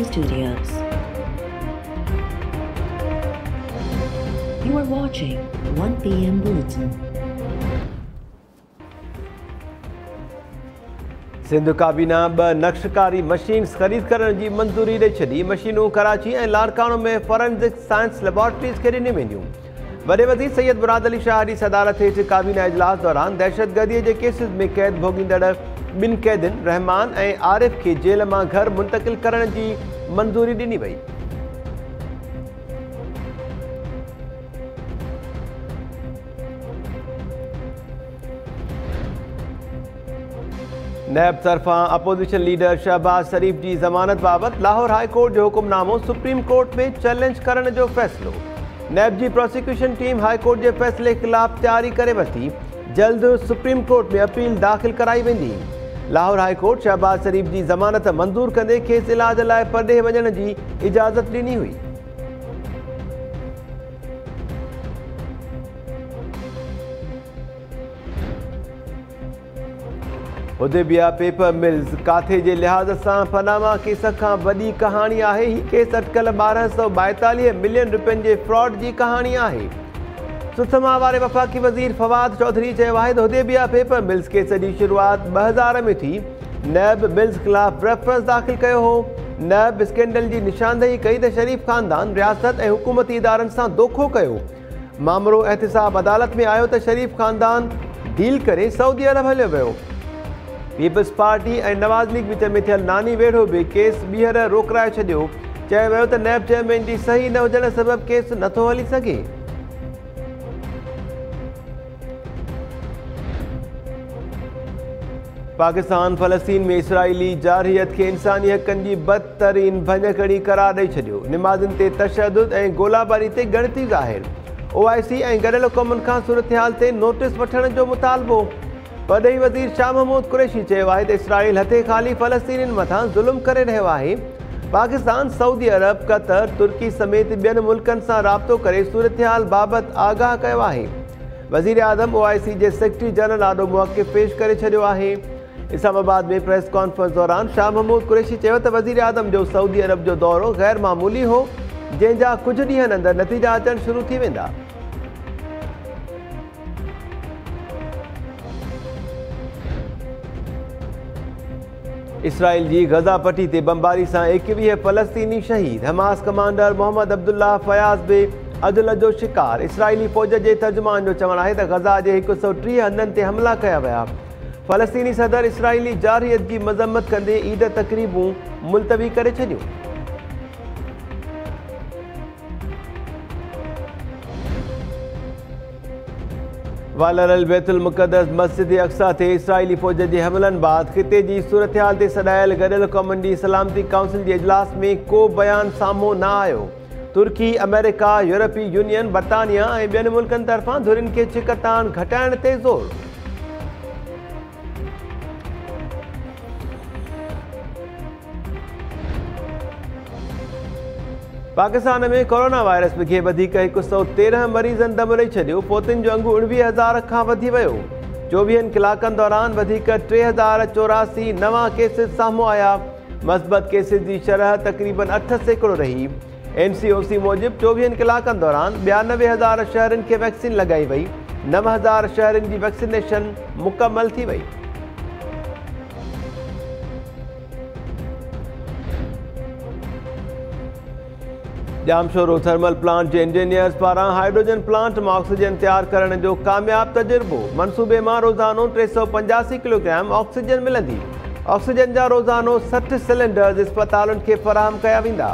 Studios. You are watching 1 PM Bulletin. Sindh काबीना ब नक्शकारी machines ख़रीद करण जी मंज़ूरी ॾेई छॾी। मशीनूं कराची ऐं लाड़कानो में फॉरेंसिक साइंस लेबॉरेटरीज़ खे ॾिनियूं वेंदियूं। वॾे वज़ीर सैयद मुराद अली शाह जी सदारत हेठि काबीना इजलास दौरान दहशतगर्दीअ जे केसिस में क़ैद भोॻींदड़ ॿिनि क़ैदियुनि रहमान ऐं आरिफ खे जेल मां घर मुंतक़िल करण जी मंज़ूरी ॾिनी वई। नैब तरफ़ां अपोजिशन लीडर शहबाज शरीफ जी ज़मानत बाबति लाहौर हाई कोर्ट जो हुकुमनामो सुप्रीम कोर्ट में चैलेंज करण जो फ़ैसिलो। नैब जी प्रोसिक्यूशन टीम हाई कोर्ट जे फ़ैसिले ख़िलाफ़ तयारी करे वरिती। जल्द सुप्रीम कोर्ट में अपील दाख़िल कराई वेंदी। लाहौर हाई कोर्ट शहबाज शरीफ जी ज़मानत मंज़ूर कंदे खेसि इलाज लाइ परॾेह वञण जी इजाज़त ॾिनी हुई। हुदैबिया पेपर मिल्स काथे जे लिहाज़ सां पनामा केस खां वॾी कहाणी आहे। ही केस अटकल 1242 मिलियन रुपयनि जे फ्रॉड जी कहाणी आहे। सुथमा वारे वफ़ाक़ी वज़ीर फवाद चौधरी चयो आहे त हुदैबिया पेपर मिल्स केस जी शुरूआति 2000 में थी। नैब मिल्स ख़िलाफ़ रेफरेंस दाख़िल कयो हो। नैब स्कैंडल जी निशानदेही कई त शरीफ ख़ानदान रियासत ऐं हुकूमती इदारनि सां दोखो कयो। मामिलो एहतिसाब अदालत में आयो त शरीफ ख़ानदान डील करे सऊदी अरब हलियो वियो। पीपल्स पार्टी ऐं नवाज़ लीग विच में थियल नानी वेढ़ो बि केस ॿीहर रोकराए छॾियो। चयो वियो त नैब चेयरमैन जी सही न हुजण सबबि केस नथो हली सघे। पाकिस्तान फ़लस्तीन में इसराइली जारहियत खे इंसानी हक़नि जी बदतरीन भञकड़ी करार ॾेई छॾियो। निमाज़िन ते तशद्दुद ऐं गोलाबारी ते ॻणती ज़ाहिर। OIC ऐं गॾियल क़ौमुनि खां सूरतहाल ते नोटिस वठण जो मुतालबो। परॾेही वज़ीर शाह महमूद कुरैशी चयो आहे त इसराइल हथे ख़ाली फ़लस्तीनियुनि मथां ज़ुल्म करे रहियो आहे। पाकिस्तान सऊदी अरब क़तर तुर्की समेत ॿियनि मुल्कनि सां राब्तो करे सूरतहाल बाबति आगाह कयो आहे। वज़ीर आज़म OIC जे सेक्रेटरी जनरल आॾो मौक़िफ़ पेश करे छॾियो आहे। इस्लामाबाद में प्रेस कॉन्फ्रेंस दौरान शाह महमूद कुरैशी चयो त वज़ीर आज़म जो सऊदी अरब जो दौरो ग़ैर मामूली हो, जंहिंजा कुझु ॾींहंनि अंदरि नतीजा अचणु शुरू थी वेंदा। इसराइल जी गज़ा पट्टी ते बमबारी सां 21 फ़लस्तीनी शहीद। Hamas commander Mohammad Abdullah Fayaz बि अदल जो शिकार। इसराइली फ़ौज जे तर्जुमान जो चवणु आहे त गज़ा जे 130 हंधनि ते हमला कया विया। फ़लस्तीनी सदर इसराइली जारहियत जी मज़म्मत कंदे ईद तक़रीबूं मुलतवी करे छॾियूं। वालरल बैतुल मुक़द्दस मस्जिद अक्सा ते इसराइली फ़ौज जे हमलनि बाद ख़िते जी सूरतहाल ते सॾायल गॾियल क़ौमुनि जी सलामती काउंसिल जे इजलास में को बयान साम्हूं न आयो। तुर्की, अमेरिका, यूरोपी यूनियन, बरतानिया ऐं ॿियनि मुल्कनि तरफ़ां धुरियुनि खे छिकतान घटाइण ते ज़ोर। पाकिस्तान में कोरोना वायरस खे वधीक 113 मरीज़नि दम ॾेई छॾियो। पोतनि जो अंगु 19,000 खां वधी वियो। 24 कलाकनि दौरान वधीक 3084 नवां केसिस साम्हूं आया। मस्बत केसिस जी शरह तक़रीबन 8% रही। NCOC मूजिबि 24 कलाकनि दौरान 92,000 शहरनि खे वैक्सीन लॻाई वई। 9,000 शहरनि जी वैक्सीनेशन मुकमल थी वई। जामशोरो थर्मल प्लांट जे इंजीनियर्स पारां हाइड्रोजन प्लांट मां ऑक्सीजन तैयार करण जो कामयाब तजुर्बो। मनसूबे मां रोज़ानो 385 किलोग्राम ऑक्सीजन मिलंदी। ऑक्सीजन जा रोज़ानो 60 सिलेंडर्स इस्पतालुनि खे फ़राहम कया वेंदा।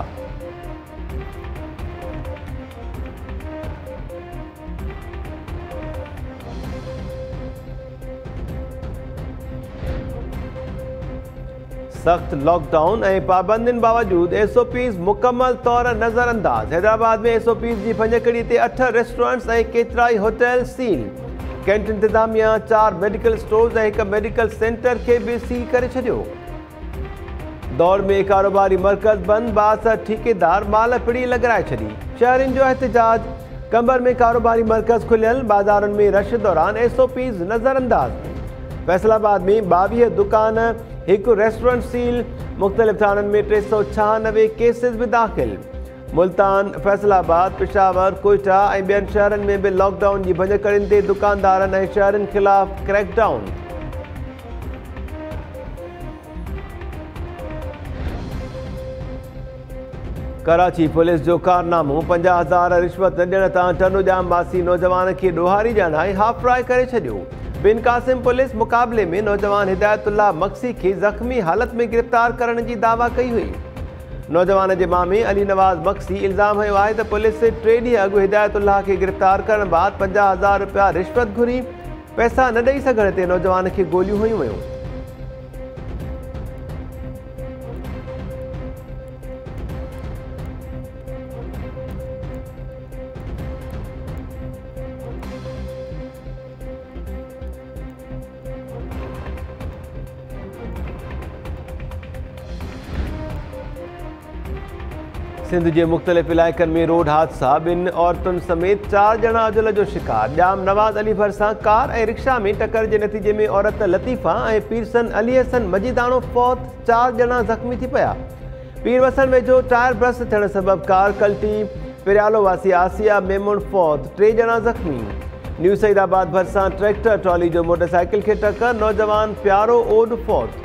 सख्त लॉकडाउन ऐं पाबंदियुनि बावजूदि SOPs मुकमल तौर नज़रअंदाज। हैदराबाद में SOPs जी भञकड़ी ते 8 रेस्टोरेंट्स ऐं केतिराई होटल सील। कैंट इंतिज़ामिया 4 मेडिकल स्टोर्स ऐं 1 मेडिकल सेंटर खे बि सील करे छॾियो। दौर में कारोबारी मर्कज़ बंदि, 62 ठेकेदार माल पिड़ी लॻाराए छॾी। शहरियुनि जो एहतिजाज। कंबर में कारोबारी मर्कज़ खुलियल, बाज़ारुनि में रश दौरान SOPs नज़रअंदाज। फैसलाबाद में 22 दुकान एक रेस्टोरेंट सील, मुख्तलिफ थाननि में 396 केसेस भी दाख़िल। मुल्तान, फैसलाबाद, पेशावर, कोयटा ऐं ॿियनि शहरनि में भी लॉकडाउन की भञकड़ियुनि ते दुकानदारनि ऐं शहरनि खिलाफ़ क्रैकडाउन। कराची पुलिस जो कारनामो 50,000 रिश्वत न ॾियण तां टनोजाम वासी नौजवान खे ॾोहारी ॼाणाए हाफ फ्राई करे छॾियो। बिन कासिम पुलिस मुक़ाबले में नौजवान हिदायतुल्लाह मक्सी खे ज़ख़्मी हालत में गिरफ़्तार करण की दावा कई हुई। नौजवान के मामे अली नवाज़ मक्सी इल्ज़ाम हयो आहे त पुलिस 3 ॾींहं अॻु हिदायतुल्लाह खे गिरफ़्तार करण बाद 50,000 रुपया रिश्वत घुरी। पैसा न ॾेई सघण ते नौजवान खे गोलियूं हयूं वयूं। सिंध के मुख्तलिफ इलाक़नि में रोड हादसा, 2 औरतुनि समेत 4 ॼणा अजल जो शिकार। जाम नवाज़ अली भरसां कार ऐं रिक्शा में टक्कर के नतीजे में औरत लतीफ़ा ऐं पीरसन अली हसन मजीदाणो फौत, 4 ॼणा ज़ख़्मी थी पिया। पीरवसन वेझो टायर ब्रस्ट थियण सबब कार कल्टी, पिरियालो वासी आसिया मेमून फौत, 3 ॼणा ज़ख़्मी। न्यू सईदाबाद भरसां ट्रैक्टर ट्रॉली जो मोटरसाइकिल के टक्कर, नौजवान प्यारो ओड फौत।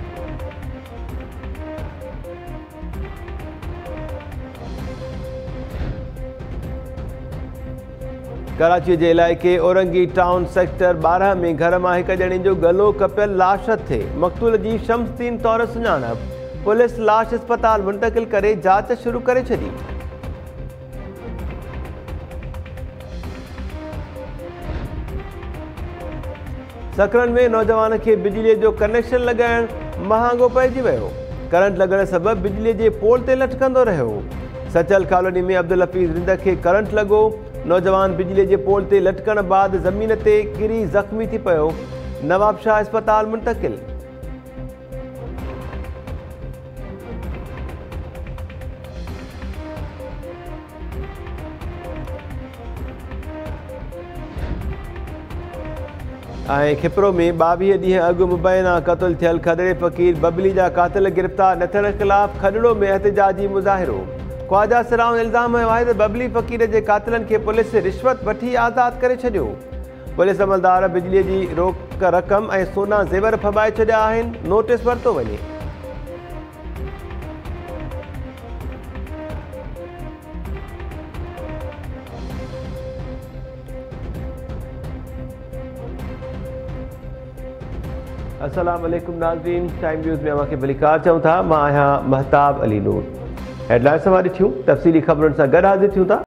कराची के इलाइक़े औरंगी टाउन सेक्टर 12 में घर में एक जणे जो गलो कपियल लाश थे। मक़तूल की शम्सदीन तौर सुञाणप। पुलिस लाश अस्पताल मुंतकिल करे जांच शुरू करे छड़ी। सकरन में नौजवान के बिजली जो कनेक्शन लगाइण महांगो पइजी वियो। करंट लगण सबब बिजली के पोल ते लटकंदो रहियो। सचल कॉलोनी में अब्दुल हफीज़ रिंद के करंट लगो। नौजवान बिजली के पोल ते लटकण बाद जमीन ते किरी ज़ख़्मी थी पियो। नवाब शाह अस्पताल मुंतकिल। खिपरो में 22 ॾींहं अॻु मुबैना क़त्ल थियल खदड़े फ़कीर बबली जा कातिल गिरफ़्तार न थियण ख़िलाफ़ खडड़ो में एहतजाजी मुज़ाहिरो। ख्वाजा सिराउन इल्ज़ाम हयो आहे त बबली फ़कीर के कातिलनि खे पुलिस रिश्वत वठी आज़ाद करे छॾियो। पुलिस अमलदार बिजली की रोक रक़म ऐं सोना ज़ेवर फबाए छॾिया आहिनि। नोटिस वरितो वञे। अस्सलाम वालेकुम नाज़रीन, टाइम न्यूज़ में अव्हांखे भलीकार चऊं था। मां आहियां महताब अली नूर। हेडलाइन्स हमारी थियूं, तफ़सीली ख़बरुनि सां गॾु हाज़िर थियूं था।